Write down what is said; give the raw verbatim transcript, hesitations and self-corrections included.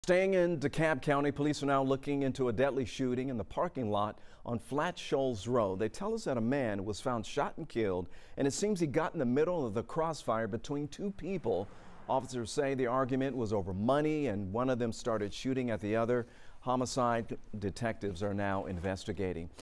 Staying in DeKalb County, police are now looking into a deadly shooting in the parking lot on Flat Shoals Road. They tell us that a man was found shot and killed, and it seems he got in the middle of the crossfire between two people. Officers say the argument was over money, and one of them started shooting at the other. Homicide detectives are now investigating.